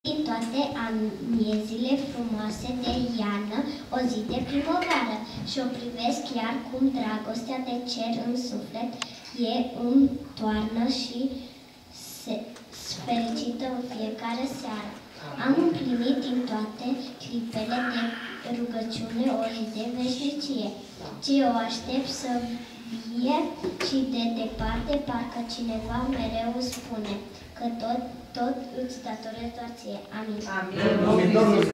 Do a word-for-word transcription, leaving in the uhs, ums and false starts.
Din toate amiezile frumoase de iarnă, o zi de primăvară, și-o privesc chiar cum dragostea de cer în suflet e în toarnă și se fericită în fiecare seară. Am împlinit din toate clipele de rugăciune o zi de veșnicie, ce o aștept să vie și de departe parcă cineva mereu spune că tot, tot îți datorez doar ție. Amin. Amin. Amin.